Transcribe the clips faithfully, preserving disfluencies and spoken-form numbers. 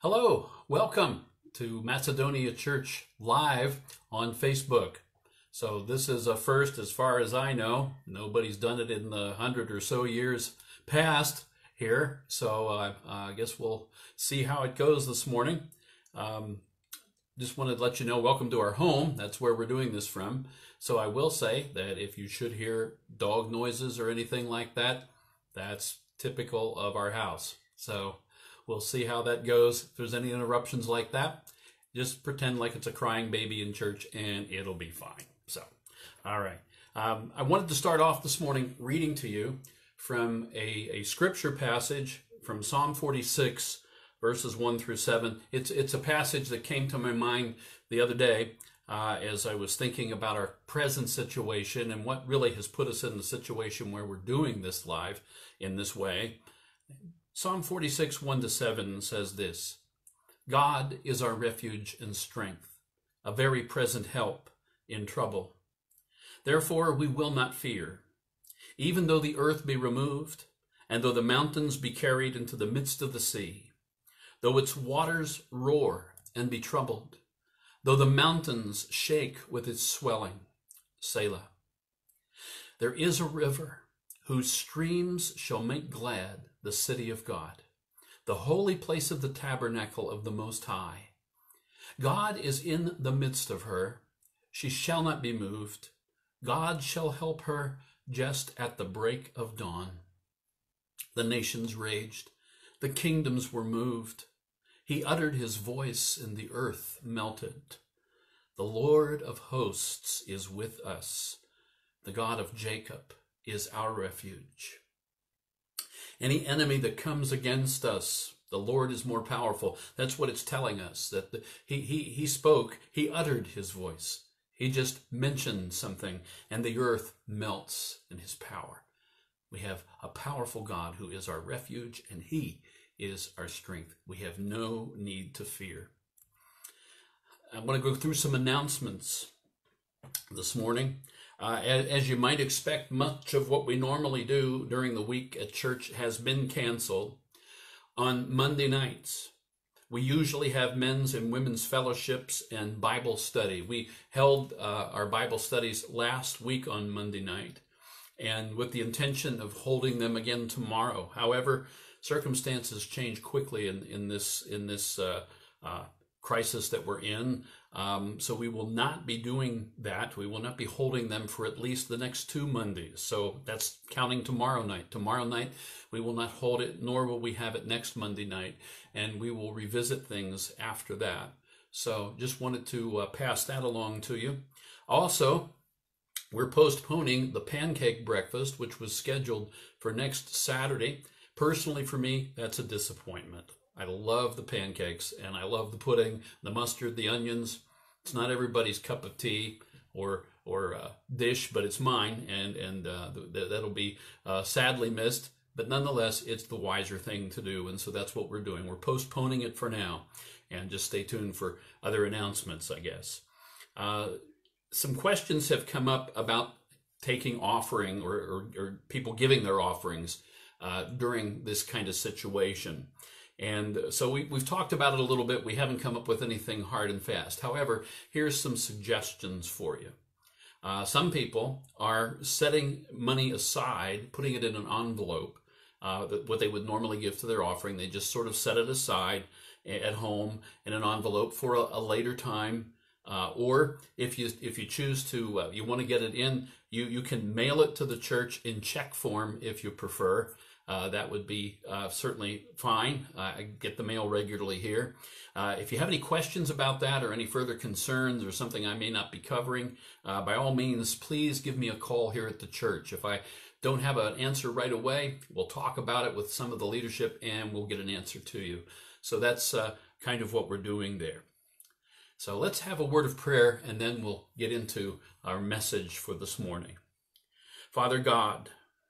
Hello, welcome to Macedonia Church Live on Facebook. So this is a first as far as I know. Nobody's done it in the hundred or so years past here. So uh, I guess we'll see how it goes this morning. Um, just wanted to let you know, welcome to our home. That's where we're doing this from. So I will say that if you should hear dog noises or anything like that, that's typical of our house. So we'll see how that goes. If there's any interruptions like that, just pretend like it's a crying baby in church and it'll be fine. So, all right. Um, I wanted to start off this morning reading to you from a, a scripture passage from Psalm forty-six, verses one through seven. It's, it's a passage that came to my mind the other day uh, as I was thinking about our present situation and what really has put us in the situation where we're doing this live in this way. Psalm forty-six, one to seven says this: God is our refuge and strength, a very present help in trouble. Therefore we will not fear, even though the earth be removed, and though the mountains be carried into the midst of the sea, though its waters roar and be troubled, though the mountains shake with its swelling. Selah. There is a river whose streams shall make glad the city of God, the holy place of the tabernacle of the Most High. God is in the midst of her. She shall not be moved. God shall help her just at the break of dawn. The nations raged. The kingdoms were moved. He uttered his voice, and the earth melted. The Lord of hosts is with us. The God of Jacob is our refuge. Any enemy that comes against us, the Lord is more powerful. That's what it's telling us, that the, he, he, he spoke, he uttered his voice. He just mentioned something, and the earth melts in his power. We have a powerful God who is our refuge, and he is our strength. We have no need to fear. I want to go through some announcements this morning. Uh, as, as you might expect, much of what we normally do during the week at church has been canceled. On Monday nights, we usually have men's and women's fellowships and Bible study. We held uh, our Bible studies last week on Monday night, and with the intention of holding them again tomorrow. However, circumstances change quickly in, in this, in this uh, uh, crisis that we're in. Um, so we will not be doing that. We will not be holding them for at least the next two Mondays. So that's counting tomorrow night. Tomorrow night, we will not hold it, nor will we have it next Monday night. And we will revisit things after that. So just wanted to uh, pass that along to you. Also, we're postponing the pancake breakfast, which was scheduled for next Saturday. Personally, for me, that's a disappointment. I love the pancakes, and I love the pudding, the mustard, the onions. It's not everybody's cup of tea or or uh, dish, but it's mine, and and uh, th that'll be uh, sadly missed. But nonetheless, it's the wiser thing to do, and so that's what we're doing. We're postponing it for now, and just stay tuned for other announcements, I guess. Uh, some questions have come up about taking offering or, or, or people giving their offerings uh, during this kind of situation. And so we, we've talked about it a little bit. We haven't come up with anything hard and fast. However, here's some suggestions for you. Uh, some people are setting money aside, putting it in an envelope, uh, that what they would normally give to their offering. They just sort of set it aside at home in an envelope for a, a later time. Uh, or if you if you choose to, uh, you want to get it in, you, you can mail it to the church in check form if you prefer. Uh, that would be uh, certainly fine. Uh, I get the mail regularly here. Uh, if you have any questions about that or any further concerns or something I may not be covering, uh, by all means, please give me a call here at the church. If I don't have an answer right away, we'll talk about it with some of the leadership and we'll get an answer to you. So that's uh, kind of what we're doing there. So let's have a word of prayer and then we'll get into our message for this morning. Father God,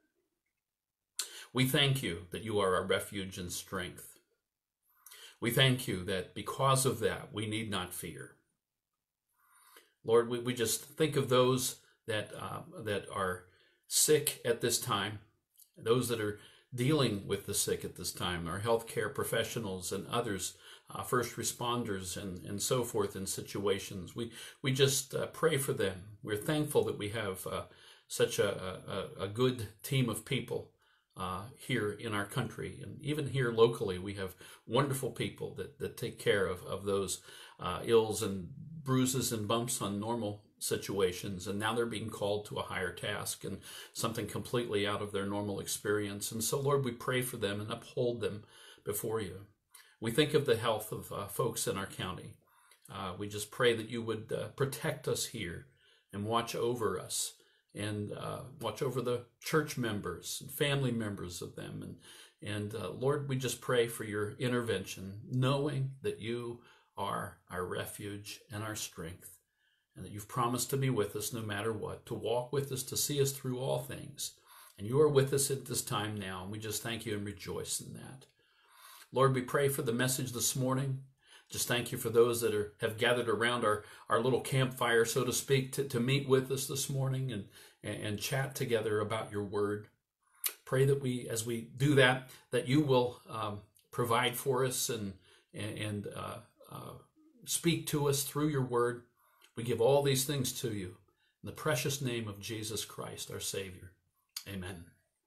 we thank you that you are our refuge and strength. We thank you that because of that, we need not fear. Lord, we, we just think of those that, uh, that are sick at this time, those that are dealing with the sick at this time, our healthcare professionals and others, uh, first responders and, and so forth in situations. We, we just uh, pray for them. We're thankful that we have uh, such a, a, a good team of people uh, here in our country. And even here locally, we have wonderful people that, that take care of, of those uh, ills and bruises and bumps on normal situations, and now they're being called to a higher task and something completely out of their normal experience. And so, Lord, we pray for them and uphold them before you. We think of the health of uh, folks in our county. Uh, we just pray that you would uh, protect us here and watch over us and uh, watch over the church members and family members of them. And, and uh, Lord, we just pray for your intervention, knowing that you are our refuge and our strength, and that you've promised to be with us no matter what, to walk with us, to see us through all things. And you are with us at this time now, and we just thank you and rejoice in that. Lord, we pray for the message this morning. Just thank you for those that are have gathered around our, our little campfire, so to speak, to, to meet with us this morning and, and, and chat together about your word. Pray that we, as we do that, that you will um, provide for us and, and, and uh, uh, speak to us through your word. We give all these things to you in the precious name of Jesus Christ, our Savior. Amen.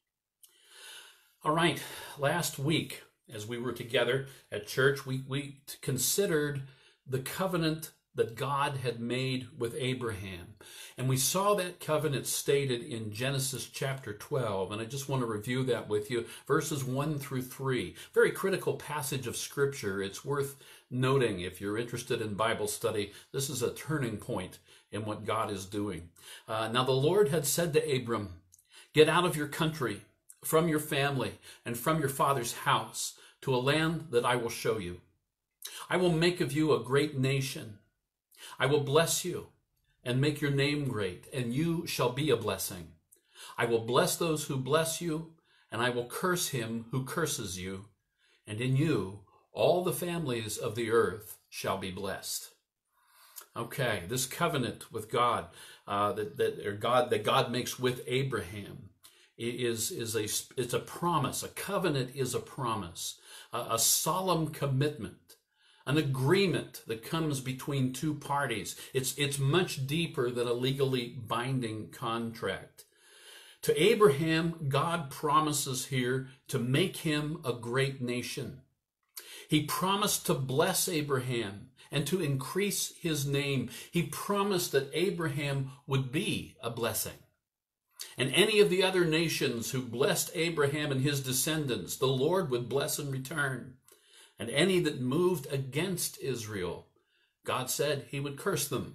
All right, last week, as we were together at church, we, we considered the covenant that God had made with Abraham. And we saw that covenant stated in Genesis chapter twelve. And I just want to review that with you. Verses one through three. Very critical passage of Scripture. It's worth noting if you're interested in Bible study. This is a turning point in what God is doing. Uh, now the Lord had said to Abram, "Get out of your country, from your family, and from your father's house, to a land that I will show you. I will make of you a great nation. I will bless you and make your name great, and you shall be a blessing. I will bless those who bless you, and I will curse him who curses you, and in you all the families of the earth shall be blessed." Okay, this covenant with God, uh, that that or God that God makes with Abraham, is is a it's a promise. A covenant is a promise, a, a solemn commitment, an agreement that comes between two parties. It's it's much deeper than a legally binding contract. To Abraham, God promises here to make him a great nation. He promised to bless Abraham and to increase his name. He promised that Abraham would be a blessing. And any of the other nations who blessed Abraham and his descendants, the Lord would bless in return. And any that moved against Israel, God said he would curse them.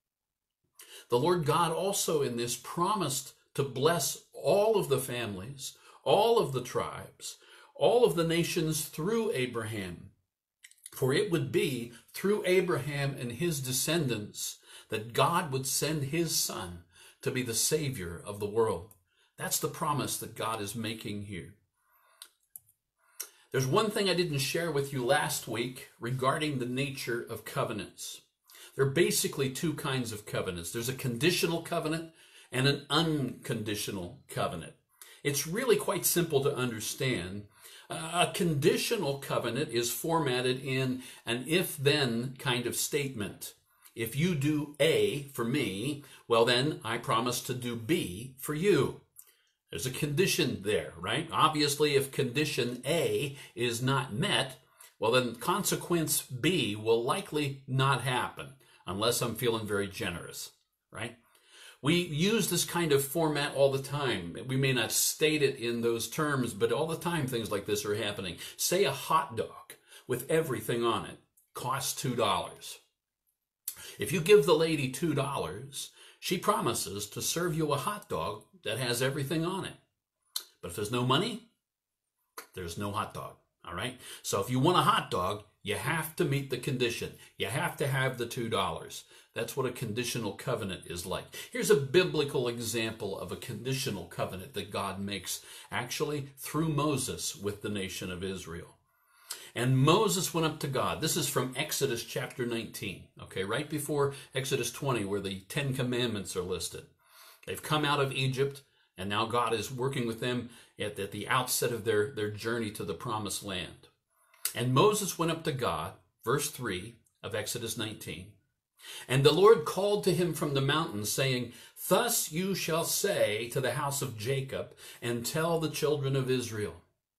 The Lord God also in this promised to bless all of the families, all of the tribes, all of the nations through Abraham. For it would be through Abraham and his descendants that God would send his son to be the Savior of the world. That's the promise that God is making here. There's one thing I didn't share with you last week regarding the nature of covenants. There are basically two kinds of covenants. There's a conditional covenant and an unconditional covenant. It's really quite simple to understand. A conditional covenant is formatted in an if-then kind of statement. If you do A for me, well then I promise to do B for you. There's a condition there, right? Obviously, if condition A is not met, well then consequence B will likely not happen unless I'm feeling very generous, right? We use this kind of format all the time. We may not state it in those terms, but all the time things like this are happening. Say a hot dog with everything on it costs two dollars. If you give the lady two dollars, she promises to serve you a hot dog that has everything on it. But if there's no money, there's no hot dog, all right? So if you want a hot dog, you have to meet the condition. You have to have the two dollars. That's what a conditional covenant is like. Here's a biblical example of a conditional covenant that God makes actually through Moses with the nation of Israel. And Moses went up to God. This is from Exodus chapter nineteen, okay, right before Exodus twenty, where the Ten Commandments are listed. They've come out of Egypt. And now God is working with them at, at the outset of their, their journey to the promised land. And Moses went up to God, verse three of Exodus nineteen. And the Lord called to him from the mountain, saying, Thus you shall say to the house of Jacob, and tell the children of Israel,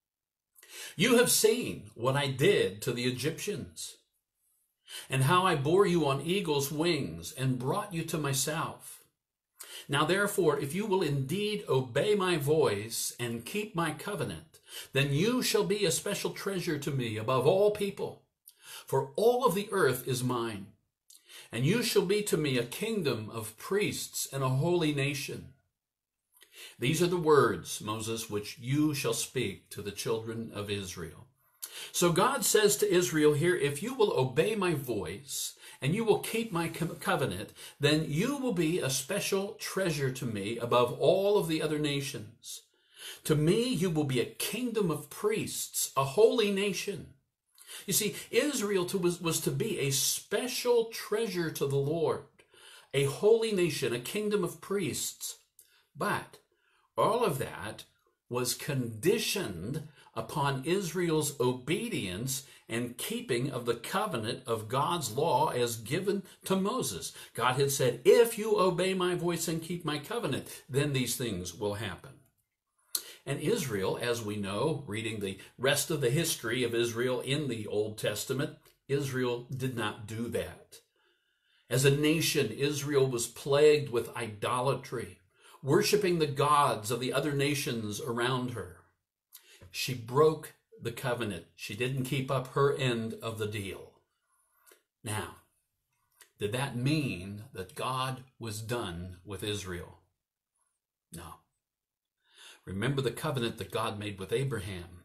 You have seen what I did to the Egyptians, and how I bore you on eagle's wings, and brought you to myself. Now therefore, if you will indeed obey my voice, and keep my covenant, then you shall be a special treasure to me above all people, for all of the earth is mine. And you shall be to me a kingdom of priests and a holy nation. These are the words, Moses, which you shall speak to the children of Israel. So God says to Israel here, if you will obey my voice and you will keep my covenant, then you will be a special treasure to me above all of the other nations. To me, you will be a kingdom of priests, a holy nation. You see, Israel to, was, was to be a special treasure to the Lord, a holy nation, a kingdom of priests. But all of that was conditioned upon Israel's obedience and keeping of the covenant of God's law as given to Moses. God had said, if you obey my voice and keep my covenant, then these things will happen. And Israel, as we know, reading the rest of the history of Israel in the Old Testament, Israel did not do that. As a nation, Israel was plagued with idolatry, worshiping the gods of the other nations around her. She broke the covenant. She didn't keep up her end of the deal. Now, did that mean that God was done with Israel? No. Remember the covenant that God made with Abraham.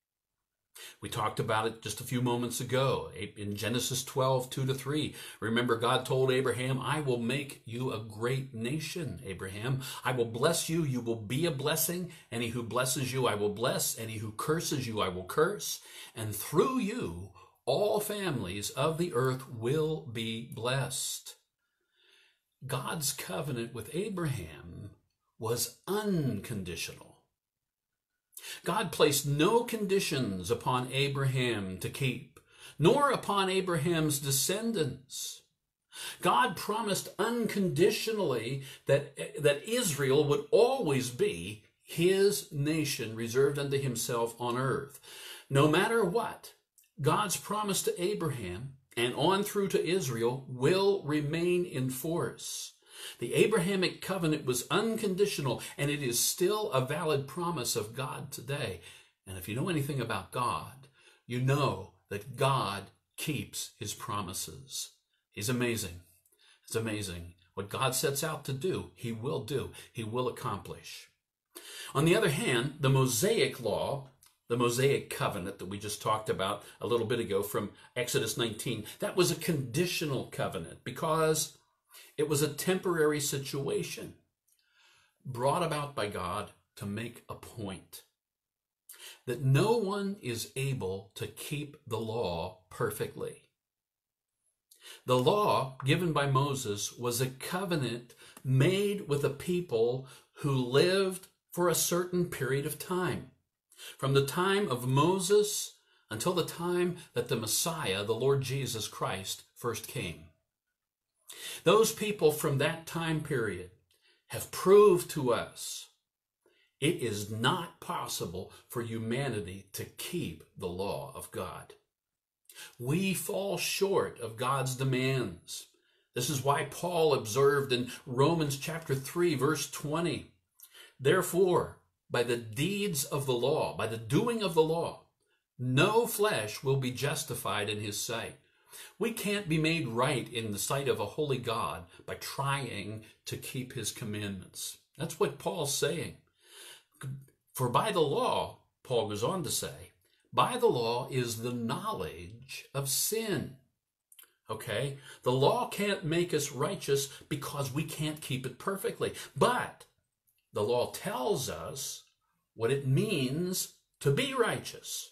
We talked about it just a few moments ago in Genesis twelve, two to three. Remember, God told Abraham, I will make you a great nation, Abraham. I will bless you. You will be a blessing. Any who blesses you, I will bless. Any who curses you, I will curse. And through you, all families of the earth will be blessed. God's covenant with Abraham was unconditional. God placed no conditions upon Abraham to keep, nor upon Abraham's descendants. God promised unconditionally that, that Israel would always be his nation reserved unto himself on earth. No matter what, God's promise to Abraham and on through to Israel will remain in force. The Abrahamic covenant was unconditional, and it is still a valid promise of God today. And if you know anything about God, you know that God keeps his promises. He's amazing. It's amazing. What God sets out to do, he will do. He will accomplish. On the other hand, the Mosaic law, the Mosaic covenant that we just talked about a little bit ago from Exodus nineteen, that was a conditional covenant because it was a temporary situation brought about by God to make a point that no one is able to keep the law perfectly. The law given by Moses was a covenant made with a people who lived for a certain period of time, from the time of Moses until the time that the Messiah, the Lord Jesus Christ, first came. Those people from that time period have proved to us it is not possible for humanity to keep the law of God. We fall short of God's demands. This is why Paul observed in Romans chapter three, verse twenty, therefore, by the deeds of the law, by the doing of the law, no flesh will be justified in his sight. We can't be made right in the sight of a holy God by trying to keep his commandments. That's what Paul's saying. For by the law, Paul goes on to say, by the law is the knowledge of sin. Okay? The law can't make us righteous because we can't keep it perfectly. But the law tells us what it means to be righteous.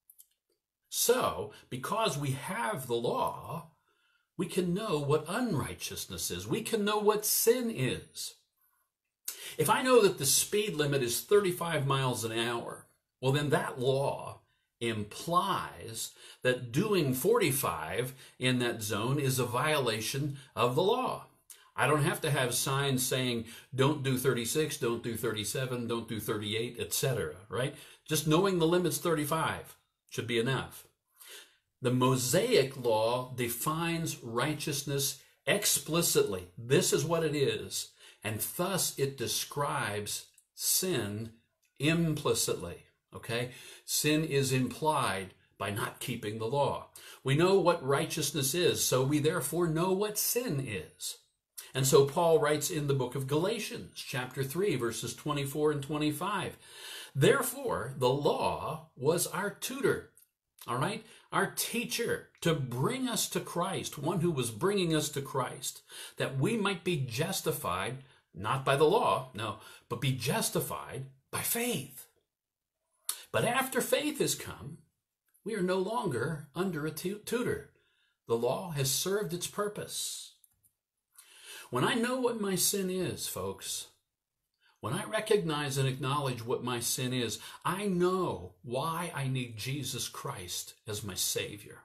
So, because we have the law, we can know what unrighteousness is. We can know what sin is. If I know that the speed limit is thirty-five miles an hour, well, then that law implies that doing forty-five in that zone is a violation of the law. I don't have to have signs saying, don't do thirty-six, don't do thirty-seven, don't do thirty-eight, et cetera, right? Just knowing the limit's thirty-five should be enough. The Mosaic law defines righteousness explicitly. This is what it is. And thus it describes sin implicitly, okay? Sin is implied by not keeping the law. We know what righteousness is, so we therefore know what sin is. And so Paul writes in the book of Galatians, chapter three, verses twenty-four and twenty-five, therefore the law was our tutor, all right, our teacher to bring us to Christ, one who was bringing us to Christ, that we might be justified, not by the law, no, but be justified by faith. But after faith has come, we are no longer under a tutor. The law has served its purpose. When I know what my sin is, folks, when I recognize and acknowledge what my sin is, I know why I need Jesus Christ as my Savior.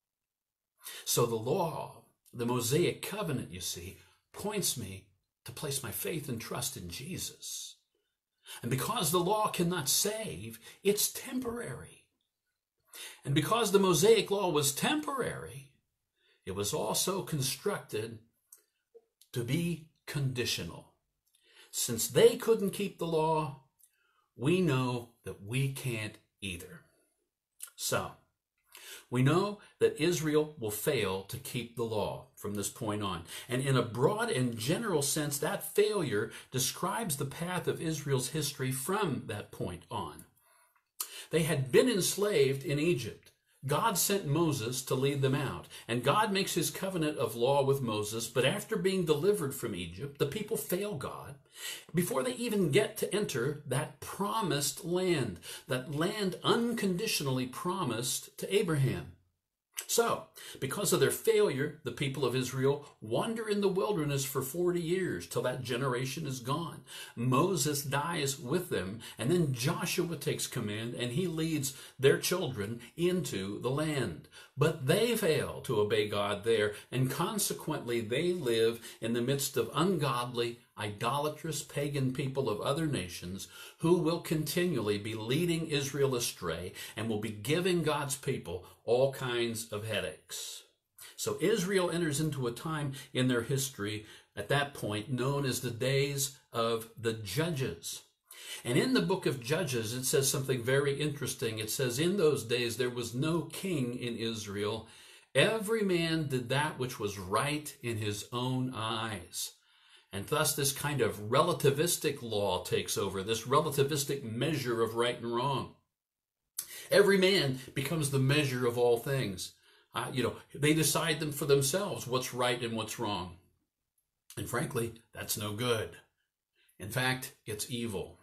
So the law, the Mosaic covenant, you see, points me to place my faith and trust in Jesus. And because the law cannot save, it's temporary. And because the Mosaic law was temporary, it was also constructed to be conditional. Since they couldn't keep the law, we know that we can't either. So, we know that Israel will fail to keep the law from this point on. And in a broad and general sense, that failure describes the path of Israel's history from that point on. They had been enslaved in Egypt. God sent Moses to lead them out, and God makes his covenant of law with Moses, but after being delivered from Egypt, the people fail God before they even get to enter that promised land, that land unconditionally promised to Abraham. So, because of their failure, the people of Israel wander in the wilderness for forty years till that generation is gone. Moses dies with them, and then Joshua takes command, and he leads their children into the land. But they fail to obey God there, and consequently they live in the midst of ungodly, idolatrous pagan people of other nations who will continually be leading Israel astray and will be giving God's people all kinds of headaches. So Israel enters into a time in their history at that point known as the days of the Judges. And in the book of Judges, it says something very interesting. It says, in those days there was no king in Israel. Every man did that which was right in his own eyes. And thus this kind of relativistic law takes over, this relativistic measure of right and wrong. Every man becomes the measure of all things. Uh, you know, they decide them for themselves, what's right and what's wrong. And frankly, that's no good. In fact, it's evil.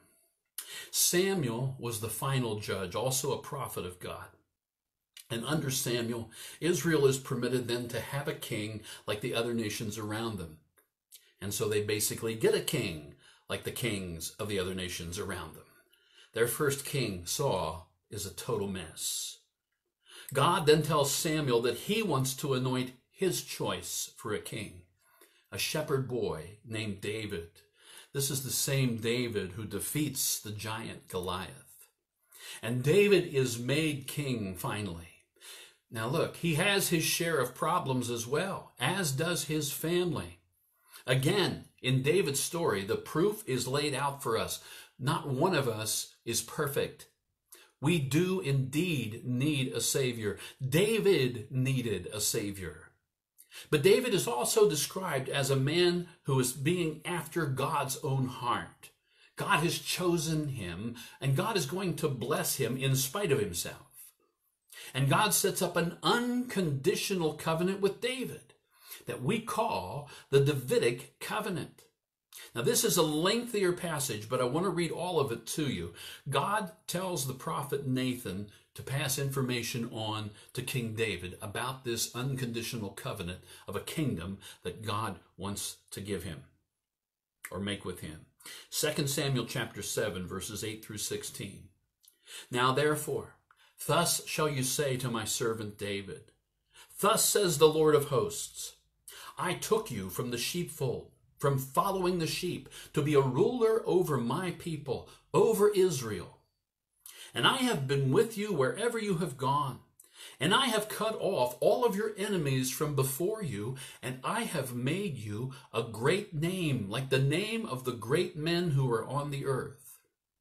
Samuel was the final judge, also a prophet of God. And under Samuel, Israel is permitted then to have a king like the other nations around them. And so they basically get a king like the kings of the other nations around them. Their first king, Saul, is a total mess. God then tells Samuel that he wants to anoint his choice for a king, a shepherd boy named David. This is the same David who defeats the giant Goliath. And David is made king finally. Now look, he has his share of problems as well, as does his family. Again, in David's story, the proof is laid out for us. Not one of us is perfect. We do indeed need a Savior. David needed a Savior. But David is also described as a man who is being after God's own heart. God has chosen him, and God is going to bless him in spite of himself. And God sets up an unconditional covenant with David that we call the Davidic covenant. Now, this is a lengthier passage, but I want to read all of it to you. God tells the prophet Nathan to pass information on to King David about this unconditional covenant of a kingdom that God wants to give him or make with him. Second Samuel chapter seven, verses eight through sixteen. Now therefore, thus shall you say to my servant David, thus says the Lord of hosts, I took you from the sheepfold, from following the sheep, to be a ruler over my people, over Israel. And I have been with you wherever you have gone. And I have cut off all of your enemies from before you, and I have made you a great name, like the name of the great men who are on the earth.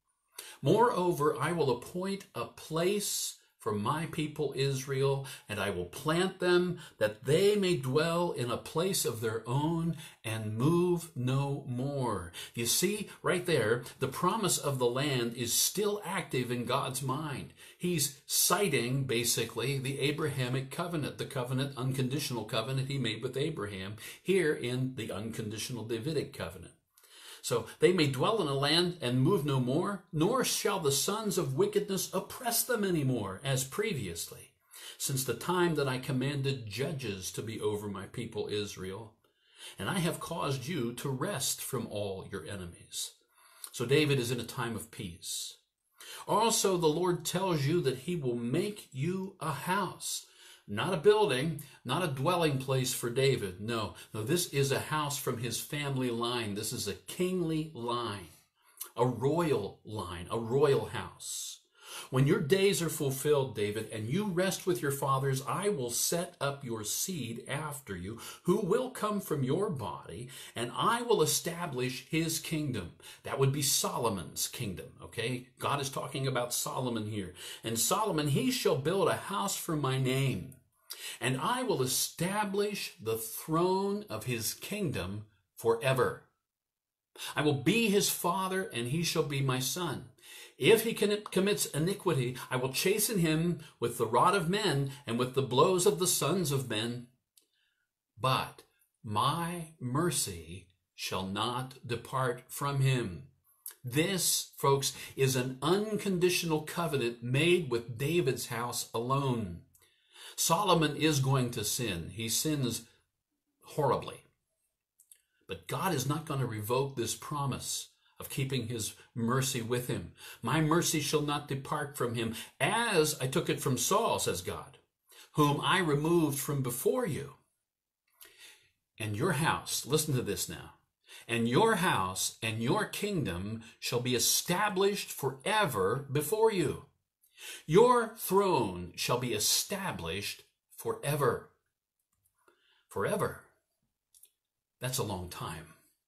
Moreover, I will appoint a place for my people Israel, and I will plant them, that they may dwell in a place of their own and move no more. You see, right there, the promise of the land is still active in God's mind. He's citing, basically, the Abrahamic covenant, the covenant, unconditional covenant he made with Abraham, here in the unconditional Davidic covenant. So they may dwell in a land and move no more, nor shall the sons of wickedness oppress them any more, as previously, since the time that I commanded judges to be over my people Israel. And I have caused you to rest from all your enemies. So David is in a time of peace. Also, the Lord tells you that he will make you a house. Not a building, not a dwelling place for David. No, no, this is a house from his family line. This is a kingly line, a royal line, a royal house. When your days are fulfilled, David, and you rest with your fathers, I will set up your seed after you, who will come from your body, and I will establish his kingdom. That would be Solomon's kingdom, okay? God is talking about Solomon here. And Solomon, he shall build a house for my name, and I will establish the throne of his kingdom forever. I will be his father, and he shall be my son. If he commits iniquity, I will chasten him with the rod of men and with the blows of the sons of men. But my mercy shall not depart from him. This, folks, is an unconditional covenant made with David's house alone. Solomon is going to sin. He sins horribly. But God is not going to revoke this promise of keeping his mercy with him. My mercy shall not depart from him, as I took it from Saul, says God, whom I removed from before you. And your house, listen to this now, and your house and your kingdom shall be established forever before you. Your throne shall be established forever. Forever. That's a long time.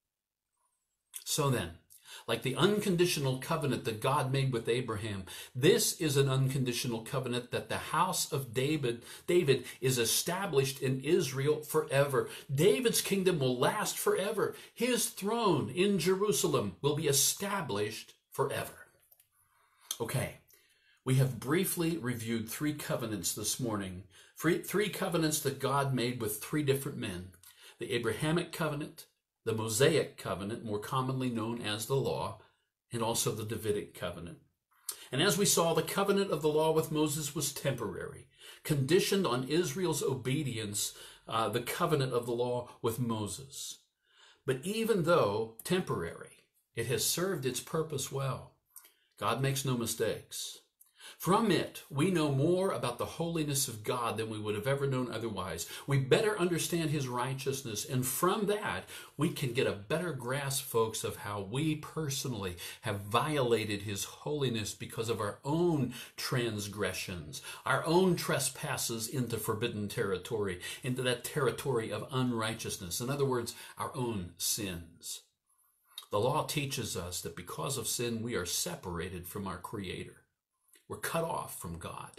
So then, like the unconditional covenant that God made with Abraham, this is an unconditional covenant that the house of David, David is established in Israel forever. David's kingdom will last forever. His throne in Jerusalem will be established forever. Okay, we have briefly reviewed three covenants this morning. Three, three covenants that God made with three different men. The Abrahamic covenant, the Mosaic covenant, more commonly known as the law, and also the Davidic covenant. And as we saw, the covenant of the law with Moses was temporary, conditioned on Israel's obedience, uh, the covenant of the law with Moses. But even though temporary, it has served its purpose well. God makes no mistakes. From it, we know more about the holiness of God than we would have ever known otherwise. We better understand his righteousness, and from that, we can get a better grasp, folks, of how we personally have violated his holiness because of our own transgressions, our own trespasses into forbidden territory, into that territory of unrighteousness. In other words, our own sins. The law teaches us that because of sin, we are separated from our Creator. We're cut off from God.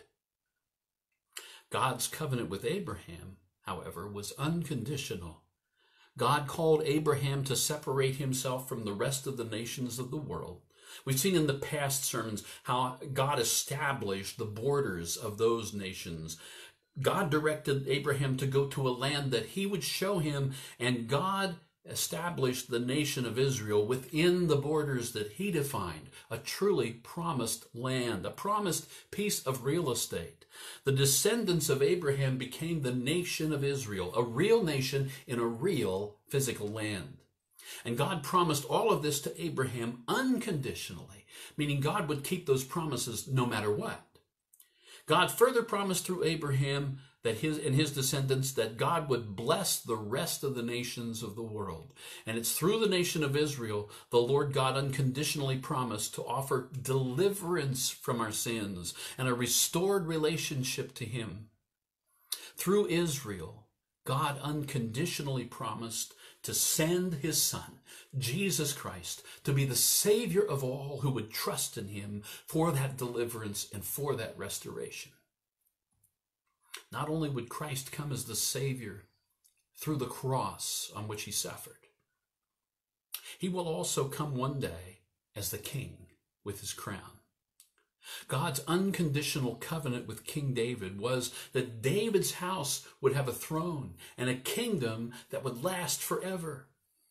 God's covenant with Abraham, however, was unconditional. God called Abraham to separate himself from the rest of the nations of the world. We've seen in the past sermons how God established the borders of those nations. God directed Abraham to go to a land that he would show him, and God established the nation of Israel within the borders that he defined, a truly promised land, a promised piece of real estate. The descendants of Abraham became the nation of Israel, a real nation in a real physical land. And God promised all of this to Abraham unconditionally, meaning God would keep those promises no matter what. God further promised through Abraham that his and his descendants that God would bless the rest of the nations of the world. And it's through the nation of Israel the Lord God unconditionally promised to offer deliverance from our sins and a restored relationship to him. Through Israel, God unconditionally promised to send his Son, Jesus Christ, to be the Savior of all who would trust in him for that deliverance and for that restoration. Not only would Christ come as the Savior through the cross on which he suffered, he will also come one day as the King with his crown. God's unconditional covenant with King David was that David's house would have a throne and a kingdom that would last forever.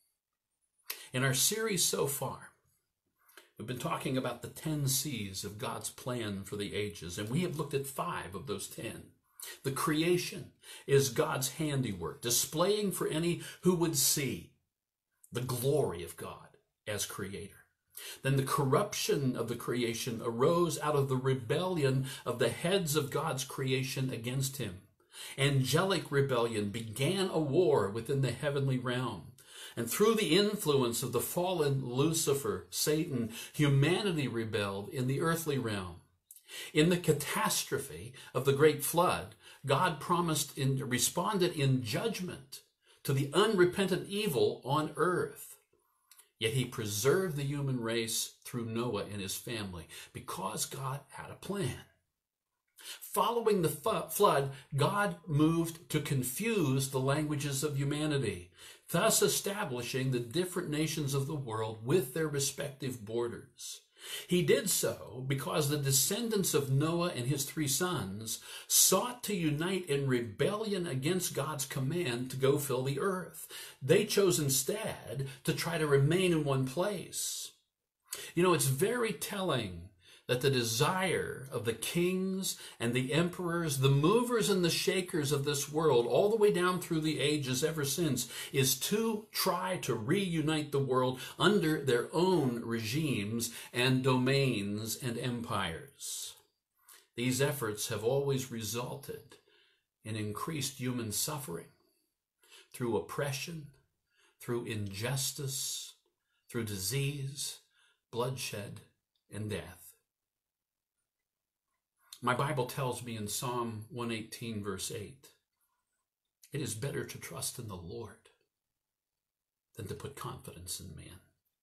In our series so far, we've been talking about the ten C's of God's plan for the ages, and we have looked at five of those ten. The creation is God's handiwork, displaying for any who would see the glory of God as creator. Then the corruption of the creation arose out of the rebellion of the heads of God's creation against him. Angelic rebellion began a war within the heavenly realm. And through the influence of the fallen Lucifer, Satan, humanity rebelled in the earthly realm. In the catastrophe of the great flood, God promised in, responded in judgment to the unrepentant evil on earth. Yet he preserved the human race through Noah and his family because God had a plan. Following the flood, God moved to confuse the languages of humanity, thus establishing the different nations of the world with their respective borders. He did so because the descendants of Noah and his three sons sought to unite in rebellion against God's command to go fill the earth. They chose instead to try to remain in one place. You know, it's very telling that the desire of the kings and the emperors, the movers and the shakers of this world, all the way down through the ages ever since, is to try to reunite the world under their own regimes and domains and empires. These efforts have always resulted in increased human suffering through oppression, through injustice, through disease, bloodshed, and death. My Bible tells me in Psalm one eighteen, verse eight, it is better to trust in the Lord than to put confidence in man.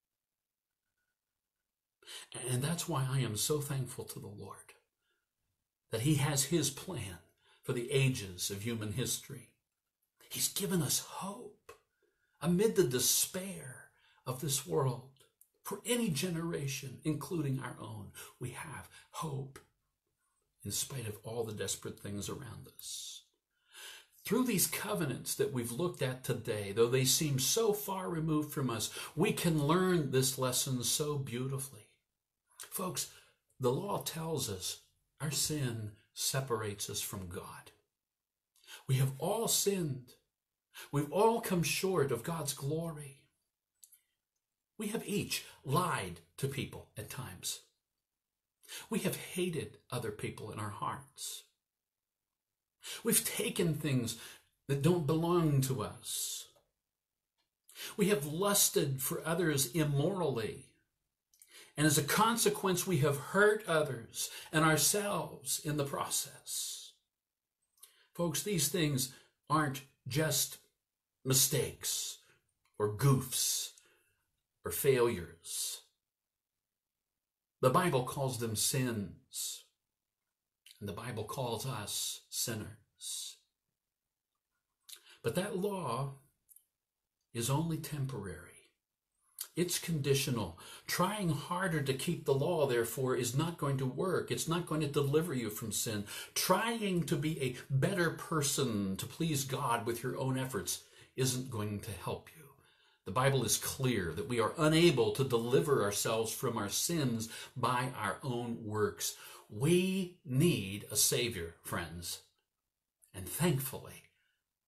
And that's why I am so thankful to the Lord that he has his plan for the ages of human history. He's given us hope amid the despair of this world. For any generation, including our own, we have hope in spite of all the desperate things around us. Through these covenants that we've looked at today, though they seem so far removed from us, we can learn this lesson so beautifully. Folks, the law tells us our sin separates us from God. We have all sinned. We've all come short of God's glory. We have each lied to people at times. We have hated other people in our hearts. We've taken things that don't belong to us. We have lusted for others immorally. And as a consequence, we have hurt others and ourselves in the process. Folks, these things aren't just mistakes or goofs or failures. The Bible calls them sins, and the Bible calls us sinners. But that law is only temporary. It's conditional. Trying harder to keep the law, therefore, is not going to work. It's not going to deliver you from sin. Trying to be a better person to please God with your own efforts isn't going to help you. The Bible is clear that we are unable to deliver ourselves from our sins by our own works. We need a Savior, friends. And thankfully,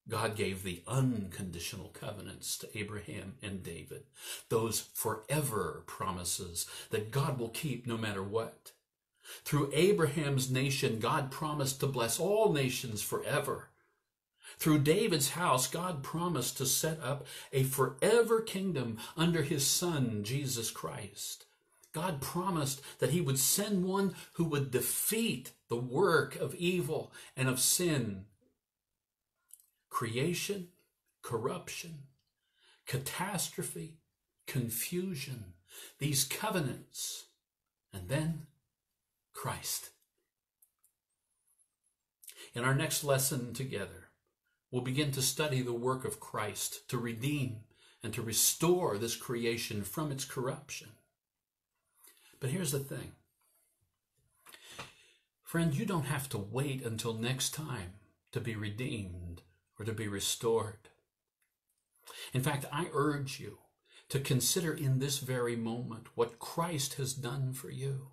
God gave the unconditional covenants to Abraham and David, those forever promises that God will keep no matter what. Through Abraham's nation, God promised to bless all nations forever. Through David's house, God promised to set up a forever kingdom under his son, Jesus Christ. God promised that he would send one who would defeat the work of evil and of sin. Creation, corruption, catastrophe, confusion, these covenants, and then Christ. In our next lesson together, we'll begin to study the work of Christ to redeem and to restore this creation from its corruption. But here's the thing. Friend, you don't have to wait until next time to be redeemed or to be restored. In fact, I urge you to consider in this very moment what Christ has done for you.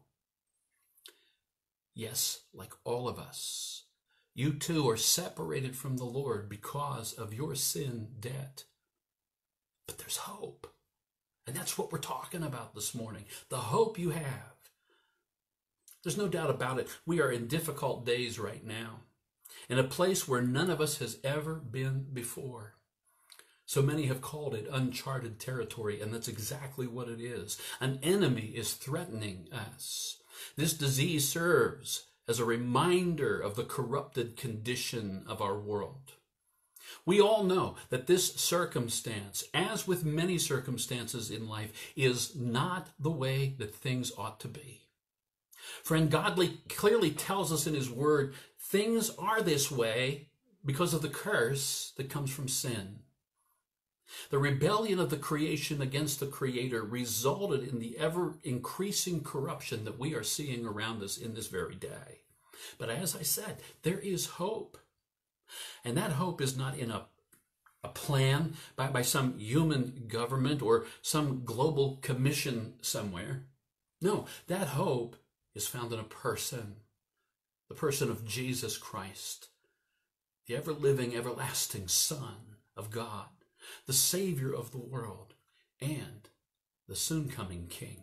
Yes, like all of us, you too are separated from the Lord because of your sin debt. But there's hope. And that's what we're talking about this morning. The hope you have. There's no doubt about it. We are in difficult days right now, in a place where none of us has ever been before. So many have called it uncharted territory, and that's exactly what it is. An enemy is threatening us. This disease serves as a reminder of the corrupted condition of our world. We all know that this circumstance, as with many circumstances in life, is not the way that things ought to be. Friend, God clearly tells us in his word, things are this way because of the curse that comes from sin. The rebellion of the creation against the Creator resulted in the ever-increasing corruption that we are seeing around us in this very day. But as I said, there is hope. And that hope is not in a, a plan by, by some human government or some global commission somewhere. No, that hope is found in a person, the person of Jesus Christ, the ever-living, everlasting Son of God, the Savior of the world, and the soon-coming King.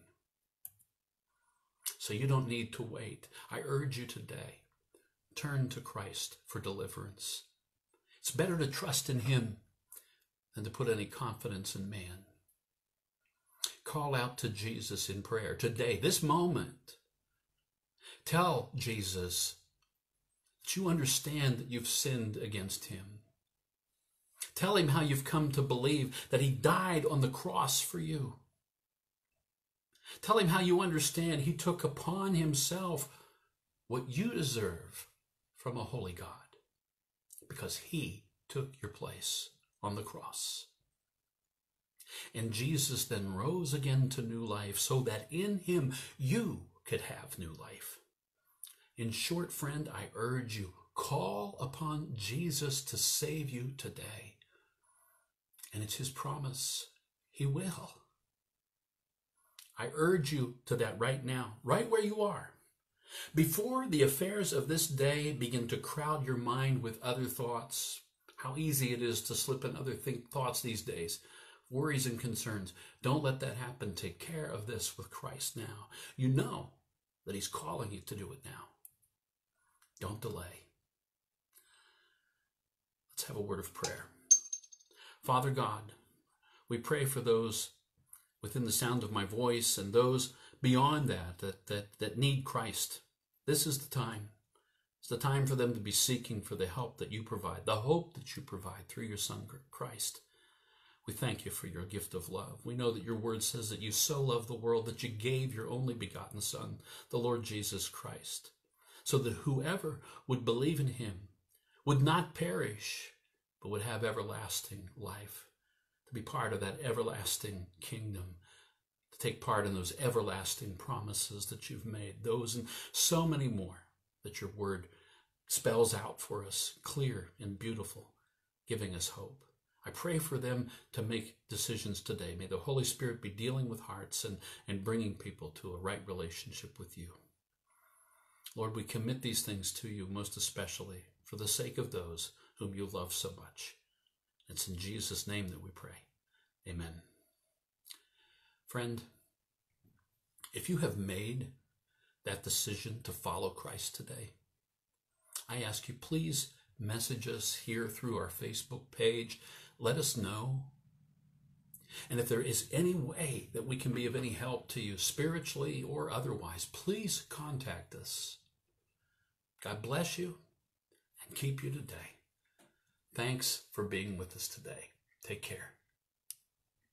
So you don't need to wait. I urge you today, turn to Christ for deliverance. It's better to trust in him than to put any confidence in man. Call out to Jesus in prayer today, this moment. Tell Jesus that you understand that you've sinned against him. Tell him how you've come to believe that he died on the cross for you. Tell him how you understand he took upon himself what you deserve from a holy God, because he took your place on the cross. And Jesus then rose again to new life so that in him you could have new life. In short, friend, I urge you, call upon Jesus to save you today. And it's his promise. He will. I urge you to that right now, right where you are. Before the affairs of this day begin to crowd your mind with other thoughts, how easy it is to slip in other think thoughts these days, worries and concerns. Don't let that happen. Take care of this with Christ now. You know that he's calling you to do it now. Don't delay. Let's have a word of prayer. Father God, we pray for those within the sound of my voice and those beyond that, that, that, that need Christ. This is the time. It's the time for them to be seeking for the help that you provide, the hope that you provide through your Son, Christ. We thank you for your gift of love. We know that your word says that you so loved the world that you gave your only begotten Son, the Lord Jesus Christ, so that whoever would believe in him would not perish, but would have everlasting life, to be part of that everlasting kingdom, to take part in those everlasting promises that you've made, those and so many more that your word spells out for us, clear and beautiful, giving us hope. I pray for them to make decisions today. May the Holy Spirit be dealing with hearts and, and bringing people to a right relationship with you. Lord, we commit these things to you most especially for the sake of those whom you love so much. It's in Jesus' name that we pray. Amen. Friend, if you have made that decision to follow Christ today, I ask you, please message us here through our Facebook page. Let us know. And if there is any way that we can be of any help to you, spiritually or otherwise, please contact us. God bless you and keep you today. Thanks for being with us today. Take care.